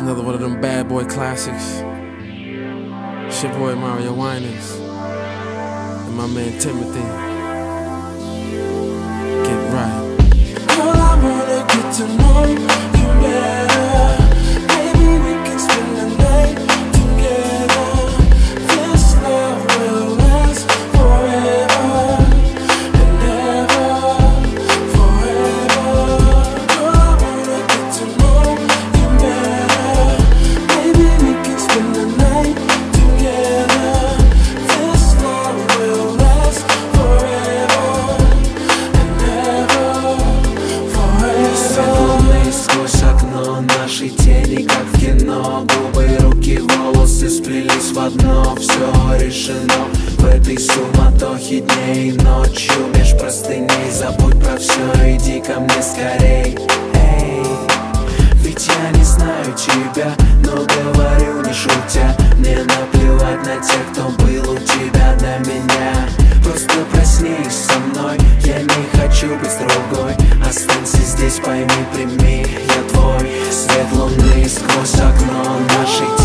Another one of them bad boy classics. It's your boy Mario Winans and my man Timothy. Get right. Girl, I wanna get to know you better. Maybe we can spend the night together. This love will last forever and ever, forever. Girl, I wanna get to know you better. Maybe we can spend the night together. This love will last forever and ever, forever. Светлый сквозь окно нашей тени, как в кино. Губы, руки, волосы сплелись в одно. Все решено в этой суматохе дней и ночью. Меж простыней забудь про все, иди ко мне скорей. Эй, ведь я не знаю тебя, но говорю не шутя. Мне наплевать на тех, кто был у тебя до меня. Просто проснись со мной, я не хочу быть с другой. Останься здесь, пойми, прими, я твой. Свет луны сквозь окно нашей